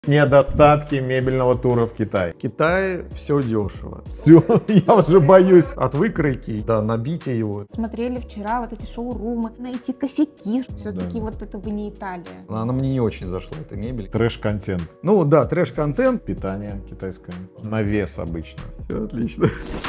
Недостатки мебельного тура в Китай. В Китае все дешево. Все, я уже боюсь. От выкройки до набития его. Смотрели вчера вот эти шоурумы, найти косяки. Все-таки вот это вы не Италия. Она мне не очень зашла, эта мебель. Трэш-контент. Ну да, трэш-контент. Питание китайское. На вес обычно. Все отлично.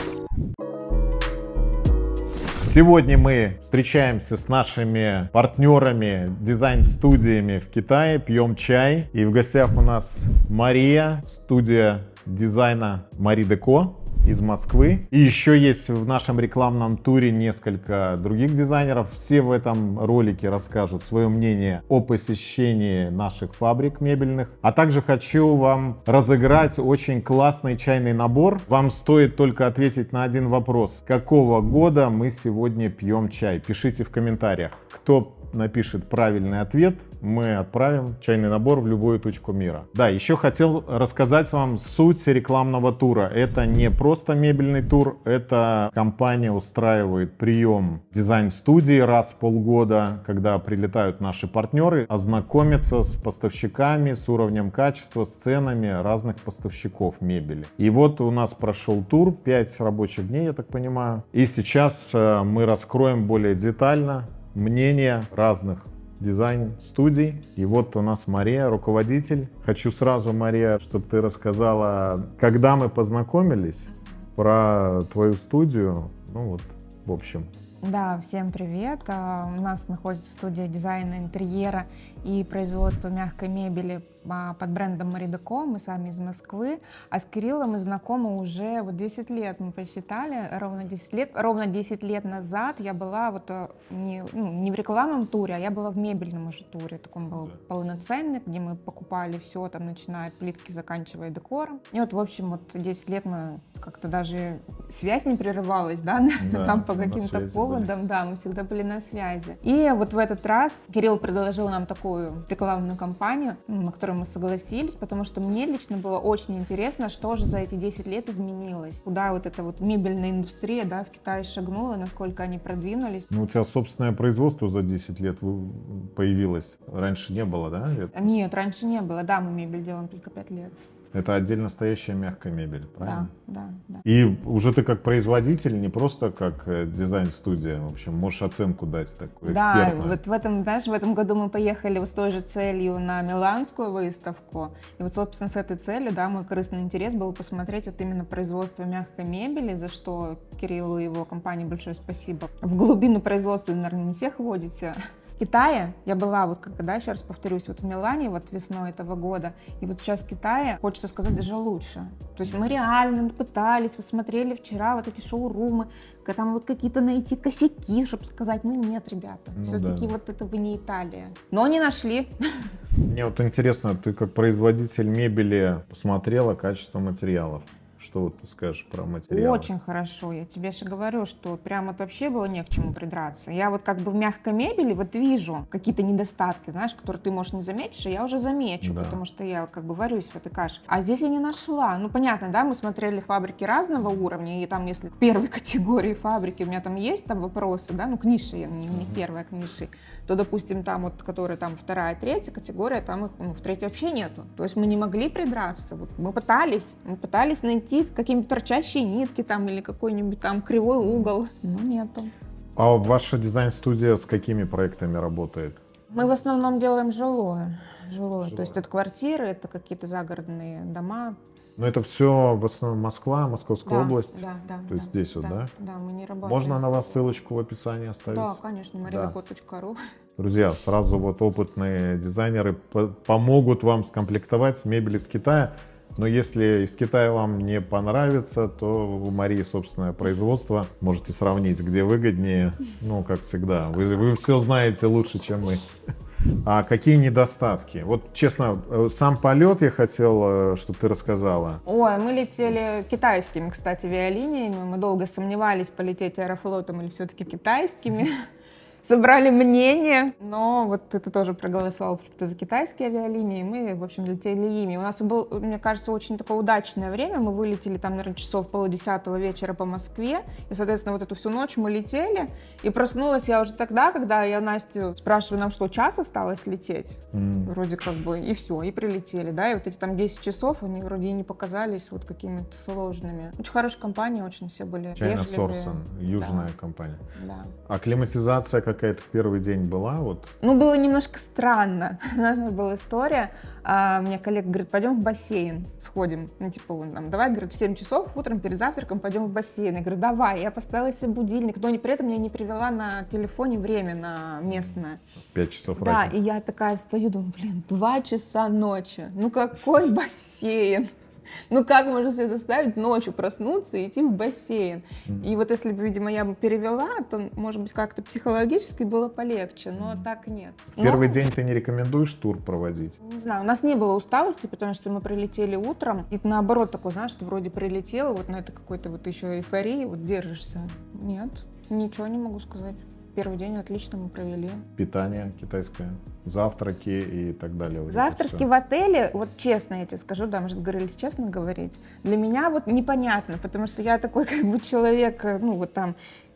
Сегодня мы встречаемся с нашими партнерами, дизайн-студиями в Китае, пьем чай. И в гостях у нас Мария, студия дизайна Мари Деко из Москвы. И еще есть в нашем рекламном туре несколько других дизайнеров. Все в этом ролике расскажут свое мнение о посещении наших фабрик мебельных. А также хочу вам разыграть очень классный чайный набор. Вам стоит только ответить на один вопрос. Какого года мы сегодня пьем чай? Пишите в комментариях. Кто напишет правильный ответ, мы отправим чайный набор в любую точку мира. Да, еще хотел рассказать вам суть рекламного тура. Это не просто мебельный тур, это компания устраивает прием дизайн-студии раз в полгода, когда прилетают наши партнеры, ознакомиться с поставщиками, с уровнем качества, с ценами разных поставщиков мебели. И вот у нас прошел тур, 5 рабочих дней, я так понимаю. И сейчас мы раскроем более детально мнения разных дизайн-студий. И вот у нас Мария, руководитель. Хочу сразу, Мария, чтобы ты рассказала, когда мы познакомились, про твою студию. Ну вот, в общем. Да, всем привет. У нас находится студия дизайна интерьера и производства мягкой мебели под брендом Мари Деко. Мы сами из Москвы. А с Кириллом мы знакомы уже вот 10 лет. Мы посчитали, ровно 10 лет. Ровно 10 лет назад я была вот не в рекламном туре, а я была в мебельном уже туре. Таком был полноценный, где мы покупали все, там, начиная от плитки, заканчивая декором. И вот, в общем, вот 10 лет мы как-то даже связь не прерывалась, да, наверное, там по каким-то поводам, да, мы всегда были на связи. И вот в этот раз Кирилл предложил нам такую рекламную кампанию, на которую мы согласились, потому что мне лично было очень интересно, что же за эти 10 лет изменилось, куда вот эта вот мебельная индустрия, да, в Китае шагнула, насколько они продвинулись. Ну, у тебя собственное производство за 10 лет появилось, раньше не было, да? Нет, раньше не было, да, мы мебель делаем только 5 лет. Это отдельно стоящая мягкая мебель, правильно? Да. И уже ты как производитель, не просто как дизайн-студия, в общем, можешь оценку дать такую экспертную. Да, вот в этом, знаешь, в этом году мы поехали вот с той же целью на Миланскую выставку. И вот, собственно, с этой целью, да, мой корыстный интерес был посмотреть вот именно производство мягкой мебели, за что Кириллу и его компании большое спасибо. В глубину производства, наверное, не всех вводите. В Китае я была, вот когда, еще раз повторюсь, вот в Милане, вот весной этого года, и вот сейчас в Китае, хочется сказать, даже лучше. То есть мы реально пытались, вот смотрели вчера вот эти шоурумы, там вот какие-то найти косяки, чтобы сказать, ну нет, ребята, все-таки вот это вы не Италия. Но не нашли. Мне вот интересно, ты как производитель мебели посмотрела качество материалов. Что вот ты скажешь про материалы? Очень хорошо. Я тебе же говорю, что прям вот вообще было не к чему придраться. Я вот как бы в мягкой мебели вот вижу какие-то недостатки, знаешь, которые ты, может, не заметишь, а я уже замечу, да. Потому что я как бы варюсь в этой каше. А здесь я не нашла. Ну, понятно, да, мы смотрели фабрики разного уровня, и там, если к первой категории фабрики у меня там есть там вопросы, да, ну, к нише, не первая к нише, то, допустим, там вот, которые там вторая, третья категория, там их, ну, в третьей вообще нету. То есть мы не могли придраться. Вот мы пытались найти какие-нибудь торчащие нитки там или какой-нибудь там кривой угол, но нету. А ваша дизайн-студия с какими проектами работает? Мы в основном делаем жилое. То есть это квартиры, это какие-то загородные дома. Но это все в основном Москва, Московская область? Да. То есть здесь вот, да? Да, мы не работаем. Можно на вас ссылочку в описании оставить? Да, конечно, marideco.ru. Друзья, сразу вот опытные дизайнеры помогут вам скомплектовать мебель из Китая. Но если из Китая вам не понравится, то у Марии собственное производство. Можете сравнить, где выгоднее. Ну, как всегда, вы все знаете лучше, чем мы. А какие недостатки? Вот, честно, сам полет я хотел, чтобы ты рассказала. Ой, мы летели китайскими, кстати, авиалиниями. Мы долго сомневались, полететь Аэрофлотом или все-таки китайскими. собрали мнение, но вот это тоже проголосовал за китайские авиалинии, и мы, в общем, летели ими. У нас был, мне кажется, очень такое удачное время, мы вылетели там, наверное, часов 9:30 вечера по Москве, и, соответственно, вот эту всю ночь мы летели, и проснулась я уже тогда, когда я Настю спрашиваю, нам что, час осталось лететь? Вроде как бы, и все, и прилетели, да, и вот эти там 10 часов, они вроде и не показались вот какими-то сложными. Очень хорошая компания, очень все были China вежливые. Sourcing, южная Да. компания. Да. Акклиматизация какая-то в первый день была? Вот. Ну, было немножко странно. Знаешь, была история. Мне коллега говорит, пойдем в бассейн, сходим. Ну, типа, он там, давай, говорит, в 7 часов утром перед завтраком пойдем в бассейн. Я говорю, давай. Я поставила себе будильник, но при этом я не привела на телефоне время на местное. 5 часов Да, разницы. и я такая встаю, думаю, 2 часа ночи. Ну, какой бассейн? Ну, как можно себе заставить ночью проснуться и идти в бассейн? И вот если бы, видимо, я бы перевела, то, может быть, как-то психологически было полегче, но так нет. Первый Но, день ты не рекомендуешь тур проводить? не знаю, у нас не было усталости, потому что мы прилетели утром, и наоборот такой, знаешь, ты вроде прилетела, вот на это какой-то вот еще эйфории, вот держишься. Нет, ничего не могу сказать. Первый день отлично мы провели. Питание китайское, завтраки и так далее. Вот Завтраки это всё. в отеле, вот честно я тебе скажу, да, мы же договорились честно говорить, для меня вот непонятно, потому что я такой как бы человек, ну вот там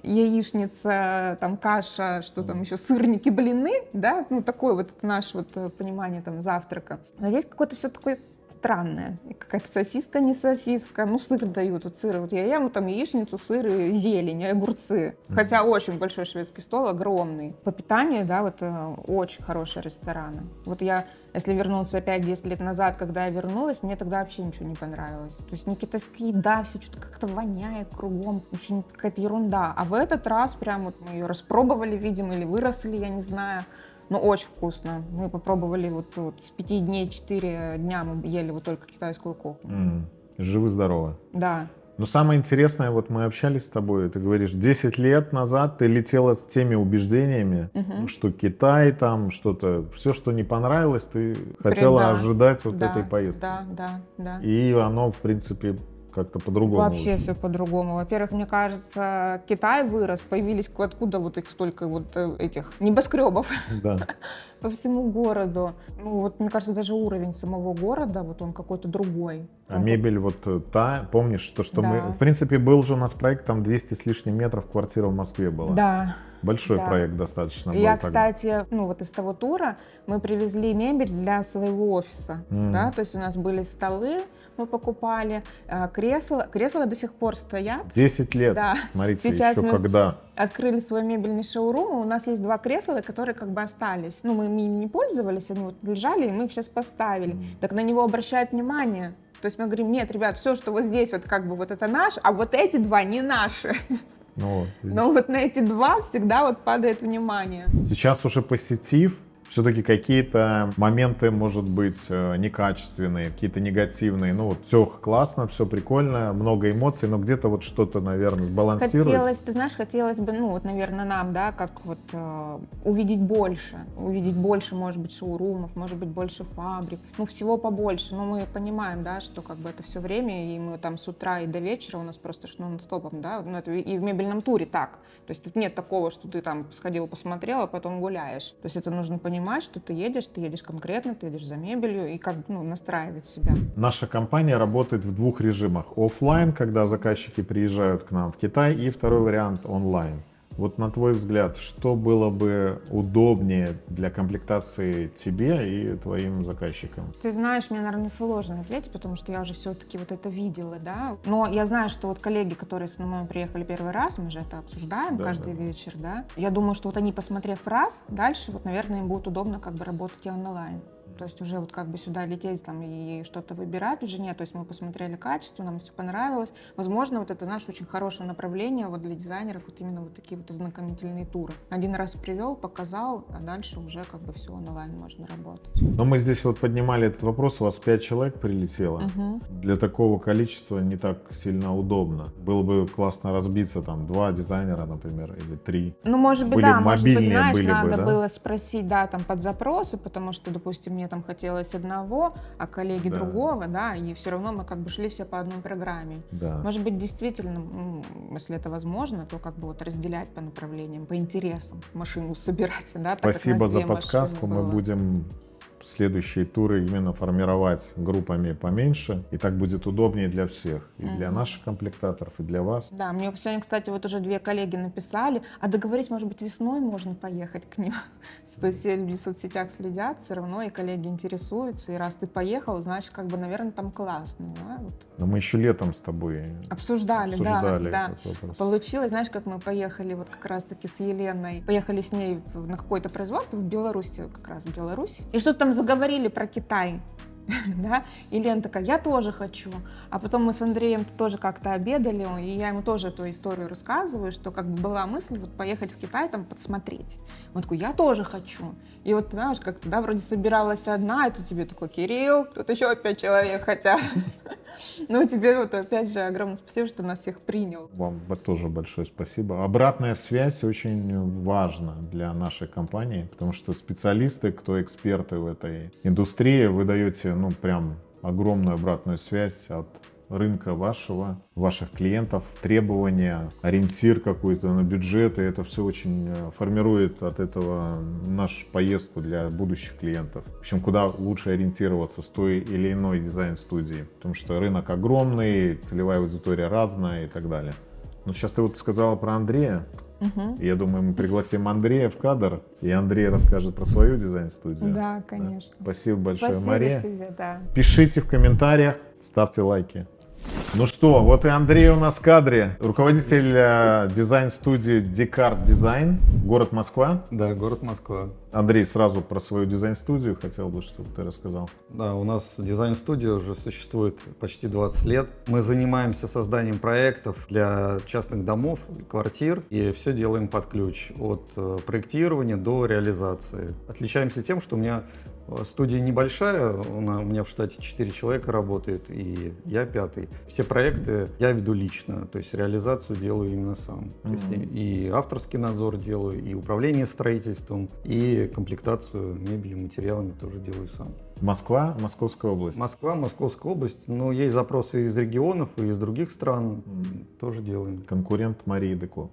яичница, там каша, что там еще, сырники, блины, да, ну такое вот это наше вот понимание там завтрака. А здесь какое-то все такое странное. И какая-то сосиска, не сосиска. Ну, сыр дают. Вот сыр. Вот я ем там яичницу, сыр и зелень, и огурцы. Хотя очень большой шведский стол, огромный. По питанию, да, вот очень хорошие рестораны. Вот я, если вернуться опять 10 лет назад, когда я вернулась, мне тогда вообще ничего не понравилось. То есть не китайская еда, все что-то как-то воняет кругом. Очень какая-то ерунда. А в этот раз прям вот мы ее распробовали, видимо, или выросли, я не знаю. Ну, очень вкусно. Мы попробовали вот с 5 дней, 4 дня мы ели вот только китайскую кухню. Живы-здоровы. Да. Но самое интересное, вот мы общались с тобой, ты говоришь, 10 лет назад ты летела с теми убеждениями, что Китай там, что-то, все, что не понравилось, ты хотела Да. ожидать вот Да, этой поездки. Да. И оно, в принципе, как-то по-другому. Вообще очень. все по-другому. Во-первых, мне кажется, Китай вырос, появились откуда вот их столько вот этих небоскребов Да. по всему городу. Ну вот, мне кажется, даже уровень самого города, вот он какой-то другой. А мебель вот та, помнишь, то, что Да. мы, в принципе, был же у нас проект, там 200 с лишним метров квартира в Москве была. Да. Большой Да. проект достаточно был Я, тогда. кстати, ну вот из того тура мы привезли мебель для своего офиса, да, то есть у нас были столы, мы покупали, кресла до сих пор стоят. 10 лет, Да. смотрите, Сейчас еще мы когда. открыли свой мебельный шоурум, и у нас есть 2 кресла, которые как бы остались. Ну, мы ими не пользовались, они вот лежали, и мы их сейчас поставили. Так на него обращают внимание. То есть мы говорим, нет, ребят, все, что вот здесь вот как бы вот это наше, а вот эти 2 не наши. Ну, вот. Но вот на эти 2 всегда вот падает внимание. Сейчас уже посетив, все-таки какие-то моменты, может быть, некачественные, какие-то негативные. Ну вот все классно, все прикольно, много эмоций, но где-то вот что-то, наверное, сбалансировать. Хотелось, ты знаешь, хотелось бы, ну вот, наверное, нам, да, как вот увидеть больше, может быть, шоурумов, может быть, больше фабрик, ну всего побольше. Но мы понимаем, да, что как бы это все время, и мы там с утра и до вечера у нас просто нон-стопом, да, ну это и в мебельном туре так. То есть тут нет такого, что ты там сходил, посмотрел, а потом гуляешь. То есть это нужно понимать, что ты едешь конкретно, ты едешь за мебелью и как бы, ну, настраивать себя. Наша компания работает в 2 режимах. Оффлайн, когда заказчики приезжают к нам в Китай, и второй вариант онлайн. Вот на твой взгляд, что было бы удобнее для комплектации тебе и твоим заказчикам? Ты знаешь, мне, наверное, сложно ответить, потому что я уже все-таки вот это видела, да. Но я знаю, что вот коллеги, которые с нами приехали первый раз, мы же это обсуждаем каждый вечер, да. Я думаю, что вот они, посмотрев раз, дальше вот, наверное, им будет удобно как бы работать и онлайн. То есть уже вот как бы сюда лететь там и что-то выбирать уже нет. То есть мы посмотрели качество, нам все понравилось. Возможно, вот это наше очень хорошее направление вот для дизайнеров, вот именно вот такие вот ознакомительные туры. Один раз привел, показал, а дальше уже как бы все онлайн можно работать. Но мы здесь вот поднимали этот вопрос, у вас 5 человек прилетело. Для такого количества не так сильно удобно. Было бы классно разбиться, там, 2 дизайнера, например, или 3. Ну, может быть, Были да, может быть, мобильнее знаешь, были бы, надо да? было спросить, да, там, под запросы, потому что, допустим, нет мне там хотелось одного, а коллеги Да. другого, да, и все равно мы как бы шли все по одной программе. Да. Может быть, действительно, если это возможно, то как бы вот разделять по направлениям, по интересам машину собирать, да, так как у нас Спасибо за две машины подсказку. Мы было. будем следующие туры именно формировать группами поменьше, и так будет удобнее для всех, и для наших комплектаторов, и для вас. Да, мне сегодня, кстати, вот уже 2 коллеги написали, а договорить, может быть, весной можно поехать к ним. То есть все люди в соцсетях следят, все равно и коллеги интересуются, и раз ты поехал, значит, как бы, наверное, там классно, да, вот. Но мы еще летом с тобой Обсуждали, да, этот вопрос. Получилось, знаешь, как мы поехали вот как раз-таки с Еленой, поехали с ней на какое-то производство в Беларусь, как раз в Беларусь, и что-то там заговорили про Китай. Да? И Лена такая, я тоже хочу. А потом мы с Андреем тоже как-то обедали, и я ему тоже эту историю рассказываю, что как бы была мысль вот поехать в Китай, там подсмотреть. Он такой, я тоже хочу. И вот, знаешь, как-то, да, вроде собиралась одна, и тут тебе такой, Кирилл, тут еще 5 человек хотят. Ну, тебе вот опять же огромное спасибо, что нас всех принял. Вам тоже большое спасибо. Обратная связь очень важна для нашей компании, потому что специалисты, кто эксперты в этой индустрии, вы даете, ну, прям огромную обратную связь от рынка ваших клиентов, требования, ориентир какой-то на бюджет, и это все очень формирует от этого нашу поездку для будущих клиентов. В общем, куда лучше ориентироваться с той или иной дизайн-студии, потому что рынок огромный, целевая аудитория разная и так далее. Но сейчас ты вот сказала про Андрея. Я думаю, мы пригласим Андрея в кадр, и Андрей расскажет про свою дизайн-студию. Да, конечно. Спасибо большое, Спасибо Мария. тебе, да. Пишите в комментариях, ставьте лайки. Ну что, вот и Андрей у нас в кадре, руководитель дизайн-студии Декарт Дизайн, город Москва. Да, город Москва. Андрей, сразу про свою дизайн-студию хотел бы, чтобы ты рассказал. Да, у нас дизайн-студия уже существует почти 20 лет. Мы занимаемся созданием проектов для частных домов, квартир, и все делаем под ключ, от проектирования до реализации. Отличаемся тем, что у меня студия небольшая, у меня в штате 4 человека работает, и я 5-й. Все проекты я веду лично, то есть реализацию делаю именно сам. То есть и авторский надзор делаю, и управление строительством, и комплектацию мебели, материалами тоже делаю сам. Москва, Московская область. Москва, Московская область, но есть запросы из регионов и из других стран, тоже делаем. Конкурент Марии Деко.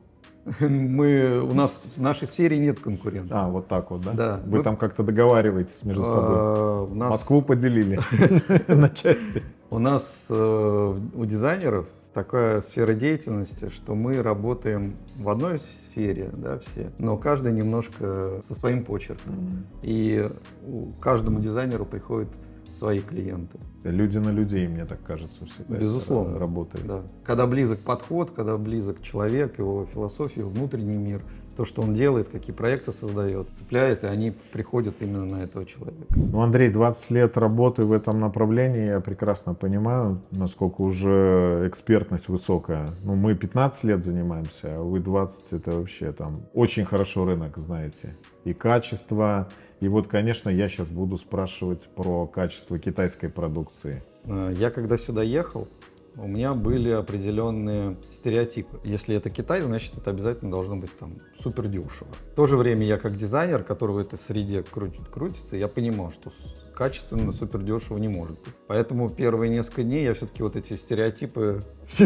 У нас в нашей сфере нет конкурентов. А, вот так вот, да? Да. Вы там как-то договариваетесь между собой? У нас, Москву поделили на части. у нас у дизайнеров такая сфера деятельности, что мы работаем в одной сфере, да, все, но каждый немножко со своим почерком. И каждому дизайнеру приходят свои клиенты. Люди на людей, мне так кажется, всегда. Безусловно. Работает. Да. Когда близок подход, когда близок человек, его философия, внутренний мир, то, что он делает, какие проекты создает, цепляет, и они приходят именно на этого человека. Ну, Андрей, 20 лет работы в этом направлении, я прекрасно понимаю, насколько уже экспертность высокая. Ну, мы 15 лет занимаемся, а вы 20, это вообще там очень хорошо рынок знаете. И качество, и вот, конечно, я сейчас буду спрашивать про качество китайской продукции. Я когда сюда ехал, у меня были определенные стереотипы. Если это Китай, значит, это обязательно должно быть там супер дешево. В то же время я как дизайнер, который в этой среде крутится, я понимал, что качественно супер дешево не может быть. Поэтому первые несколько дней я все-таки вот эти стереотипы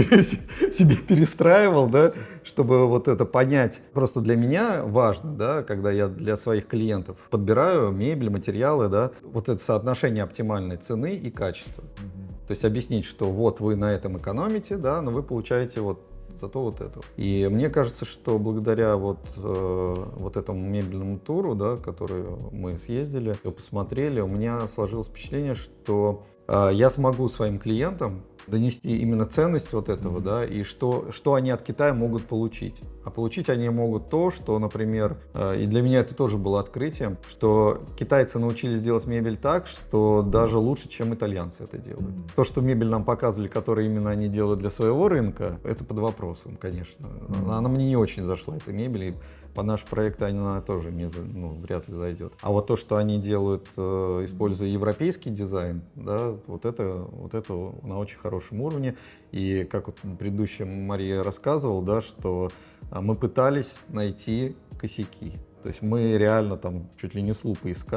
себе перестраивал, да, чтобы вот это понять. Просто для меня важно, да, когда я для своих клиентов подбираю мебель, материалы, да, вот это соотношение оптимальной цены и качества. То есть объяснить, что вот вы на этом экономите, да, но вы получаете вот зато вот это. И мне кажется, что благодаря вот этому мебельному туру, да, который мы съездили, посмотрели, у меня сложилось впечатление, что я смогу своим клиентам донести именно ценность вот этого, да, и что они от Китая могут получить. А получить они могут то, что, например, и для меня это тоже было открытием, что китайцы научились делать мебель так, что даже лучше, чем итальянцы это делают. То, что мебель нам показывали, которую именно они делают для своего рынка, это под вопросом, конечно. Она мне не очень зашла, эта мебель, и по нашему проекту она тоже вряд ли зайдет. А вот то, что они делают, используя европейский дизайн, да, вот это на очень хорошем уровне. И как вот предыдущая Мария рассказывала, да, что мы пытались найти косяки. То есть мы реально там чуть ли не с лупой искали.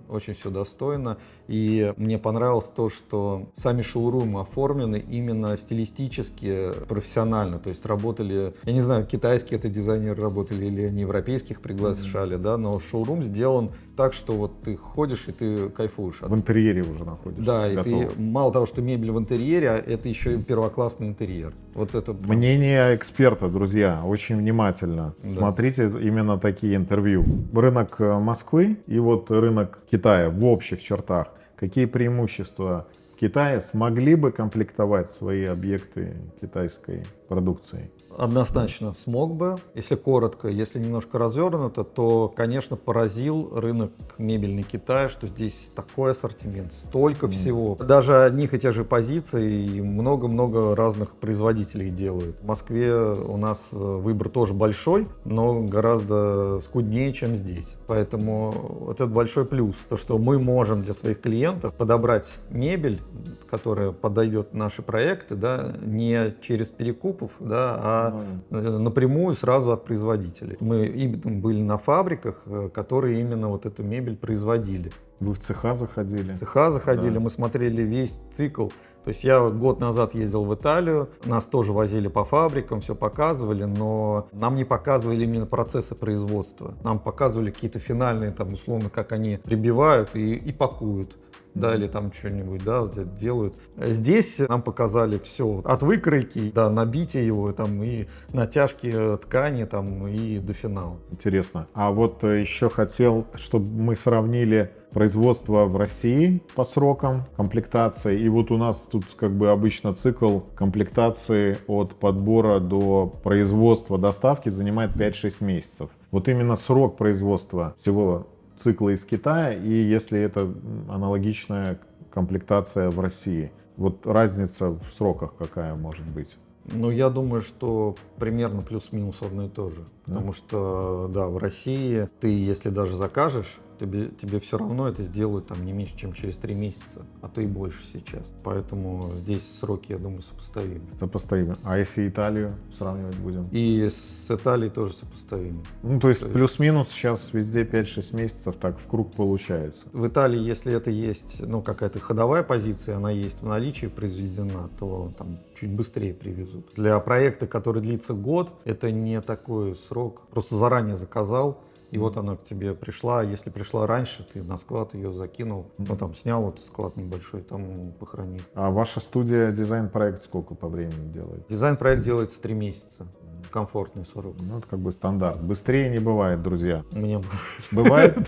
очень все достойно. И мне понравилось то, что сами шоурумы оформлены именно стилистически, профессионально. То есть работали, я не знаю, китайские это дизайнеры работали или они европейских приглашали, да, но шоурум сделан так, что вот ты ходишь и ты кайфуешь. В интерьере уже находишься. Да, и готов. ты мало того, что мебель в интерьере, а это еще и первоклассный интерьер. Вот это Мнение эксперта, друзья, очень внимательно. Да. Смотрите именно такие интервью. Рынок Москвы и вот рынок Китая в общих чертах. Какие преимущества в Китае смогли бы комплектовать свои объекты китайской продукцией? Однозначно смог бы. Если коротко, если немножко развернуто, то, конечно, поразил рынок мебельный Китая, что здесь такой ассортимент, столько всего. Даже одних и тех же позиций и много-много разных производителей делают. В Москве у нас выбор тоже большой, но гораздо скуднее, чем здесь. Поэтому вот это большой плюс. То, что мы можем для своих клиентов подобрать мебель, которая подойдет наши проекты, да, не через перекупов, да, а напрямую сразу от производителей. Мы именно были на фабриках, которые именно вот эту мебель производили. Вы в цеха заходили? В цеха заходили, Да. мы смотрели весь цикл. То есть я год назад ездил в Италию, нас тоже возили по фабрикам, все показывали, но нам не показывали именно процессы производства. Нам показывали какие-то финальные, там, условно, как они прибивают и пакуют. Да, или там что-нибудь, да, вот это делают. Здесь нам показали все от выкройки до набития его, там, и натяжки ткани, там, и до финала. Интересно. А вот еще хотел, чтобы мы сравнили производство в России по срокам комплектации. И вот у нас тут как бы обычно цикл комплектации от подбора до производства, доставки занимает 5-6 месяцев. Вот именно срок производства всего цикла из Китая, и если это аналогичная комплектация в России. Вот разница в сроках какая может быть? Ну, я думаю, что примерно плюс-минус одно и то же. Да? Потому что, да, в России ты, если даже закажешь, тебе все равно это сделают там не меньше, чем через 3 месяца, а то и больше сейчас. Поэтому здесь сроки, я думаю, сопоставимы. Сопоставимо. А если Италию сравнивать будем? И с Италией тоже сопоставимы. Ну, то есть плюс-минус сейчас везде 5-6 месяцев, так в круг получается. В Италии, если это есть, ну, какая-то ходовая позиция, она есть в наличии, произведена, то там чуть быстрее привезут. Для проекта, который длится год, это не такой срок. Просто заранее заказал, и вот она к тебе пришла. Если пришла раньше, ты на склад ее закинул, ну, там снял вот склад небольшой, там похоронил. А ваша студия дизайн-проект сколько по времени делает? Дизайн-проект делается 3 месяца. Комфортный срок. Ну, это как бы стандарт. Быстрее не бывает, друзья. У меня Бывает?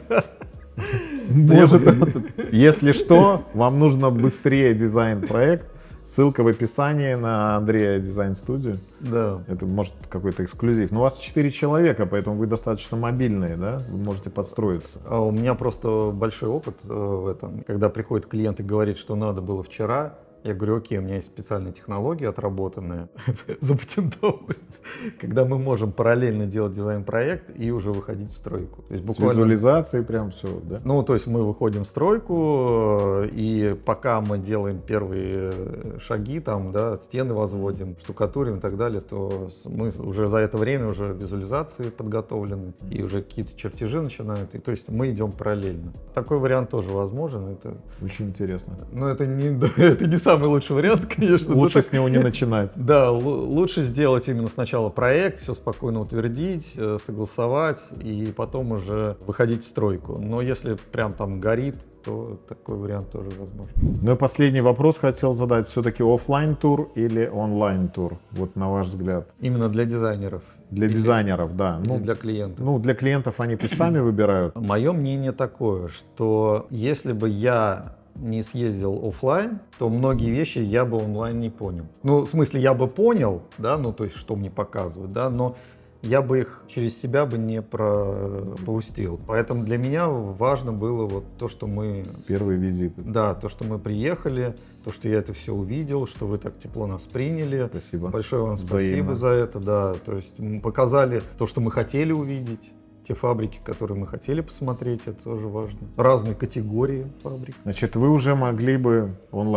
Может, если что, вам нужно быстрее дизайн-проект. Ссылка в описании на Андрея дизайн-студию. да. Это может какой-то эксклюзив. Но у вас 4 человека, поэтому вы достаточно мобильные, да? Вы можете подстроиться. А у меня просто большой опыт в этом. Когда приходит клиент и говорит, что надо было вчера, я говорю, окей, у меня есть специальные технологии отработанные, запатентованные, когда мы можем параллельно делать дизайн-проект и уже выходить в стройку. То есть С буквально... визуализацией прям все, да? Ну, то есть мы выходим в стройку, и пока мы делаем первые шаги, там, да, стены возводим, штукатурим и так далее, то мы уже за это время уже визуализации подготовлены, и уже какие-то чертежи начинают, и, то есть мы идем параллельно. Такой вариант тоже возможен. Это, Очень интересно. но это не самый лучший вариант, конечно. Лучше с него не начинать. Да, лучше сделать именно сначала проект, все спокойно утвердить, согласовать и потом уже выходить в стройку. Но если прям там горит, то такой вариант тоже возможен. Ну и последний вопрос хотел задать. Все-таки оффлайн тур или онлайн тур? Вот на ваш взгляд. Именно для дизайнеров. Для дизайнеров, да. Или для клиентов. Ну, для клиентов они пусть сами выбирают. Мое мнение такое, что если бы я не съездил оффлайн, то многие вещи я бы онлайн не понял. Ну, в смысле, я бы понял, да, ну, то есть, что мне показывают, да, но я бы их через себя бы не пропустил. Поэтому для меня важно было вот то, что мы... Первые визиты. Да, то, что мы приехали, то, что я это все увидел, что вы так тепло нас приняли. Спасибо. Большое вам Взаимно. спасибо за это, да. То есть мы показали то, что мы хотели увидеть. Те фабрики, которые мы хотели посмотреть, это тоже важно. Разные категории фабрик. Значит, вы уже могли бы онлайн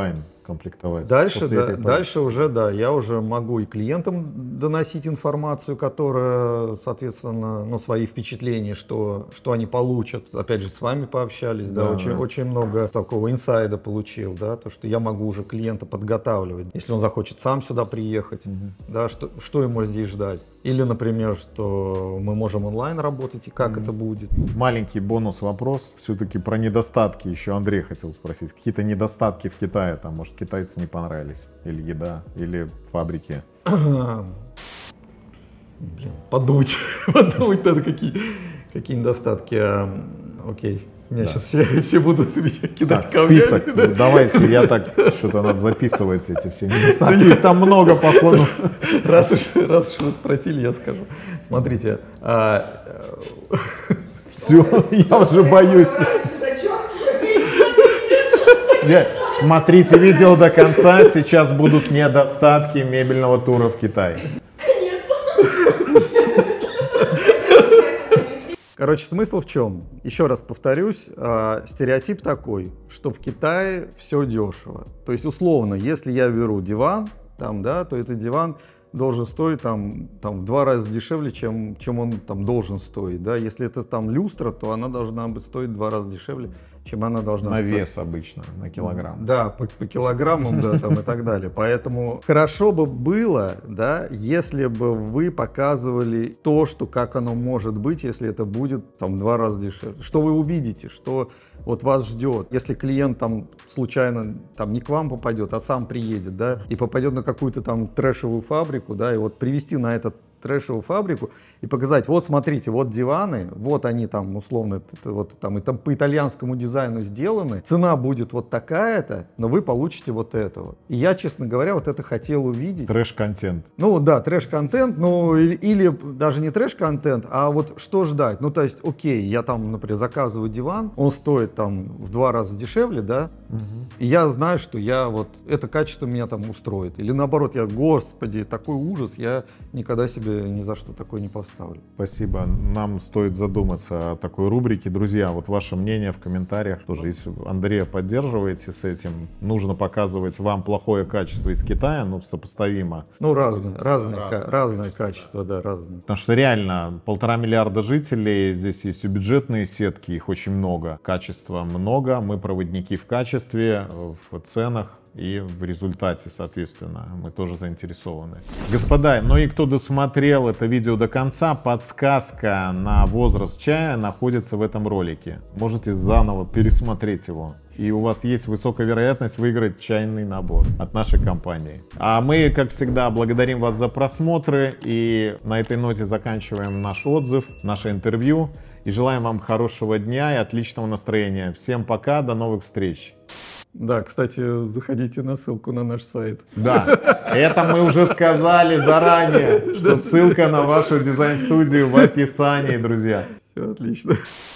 комплектовать. Дальше, да, дальше уже, да, я уже могу и клиентам доносить информацию, которая, соответственно, ну, свои впечатления, что они получат. Опять же, с вами пообщались, да, очень много такого инсайда получил, да, то, что я могу уже клиента подготавливать, если он захочет сам сюда приехать, да, что ему здесь ждать. Или, например, что мы можем онлайн работать и как это будет. Маленький бонус-вопрос, все-таки про недостатки еще Андрей хотел спросить. Какие-то недостатки в Китае, там, может, китайцы не понравились? Или еда, или фабрики? Блин, подумать надо, какие недостатки. Окей. Меня сейчас все будут меня кидать камнями. Список, да? Давайте, я так, что-то надо записывать эти все недостатки. Их там много, походу. Раз уж вы спросили, я скажу. Смотрите. Все, я уже боюсь. Смотрите видео до конца, сейчас будут недостатки мебельного тура в Китай. Короче, смысл в чем? Еще раз повторюсь, стереотип такой, что в Китае все дешево. То есть, условно, если я беру диван, там, да, то этот диван должен стоить там в 2 раза дешевле, чем он там должен стоить. Да? Если это там люстра, то она должна быть стоить в 2 раза дешевле, чем она должна стоить. На вес обычно, на килограмм. Да, по килограммам, да, там и так далее. Поэтому хорошо бы было, да, если бы вы показывали то, что как оно может быть, если это будет там в 2 раза дешевле. Что вы увидите, что вот вас ждет. Если клиент там случайно там не к вам попадет, а сам приедет, да, и попадет на какую-то там трэшевую фабрику, да, и вот привести на этот трэшевую фабрику и показать, вот смотрите, вот диваны, вот они там условно вот там и там по итальянскому дизайну сделаны, цена будет вот такая-то, но вы получите вот этого. И я, честно говоря, вот это хотел увидеть. Трэш-контент. Ну да, трэш-контент, ну или даже не трэш-контент, а вот что ждать. Ну то есть, окей, я там, например, заказываю диван, он стоит там в 2 раза дешевле, да, и я знаю, что я вот это качество меня там устроит. Или наоборот, я, господи, такой ужас, я никогда себе ни за что такое не поставлю. Спасибо. Нам стоит задуматься о такой рубрике. Друзья, вот ваше мнение в комментариях тоже. Если Андрея поддерживаете с этим, нужно показывать вам плохое качество из Китая, ну, сопоставимо. Ну, разное качество, да, разное. Потому что реально 1,5 миллиарда жителей, здесь есть и бюджетные сетки, их очень много. Качества много, мы проводники в качестве, в ценах. И в результате, соответственно, мы тоже заинтересованы. Господа, ну и кто досмотрел это видео до конца, подсказка на возраст чая находится в этом ролике. Можете заново пересмотреть его. И у вас есть высокая вероятность выиграть чайный набор от нашей компании. А мы, как всегда, благодарим вас за просмотры. И на этой ноте заканчиваем наш отзыв, наше интервью. И желаем вам хорошего дня и отличного настроения. Всем пока, до новых встреч. Да, кстати, заходите на ссылку на наш сайт. Да, это мы уже сказали заранее, что ссылка на вашу дизайн-студию в описании, друзья. Все отлично.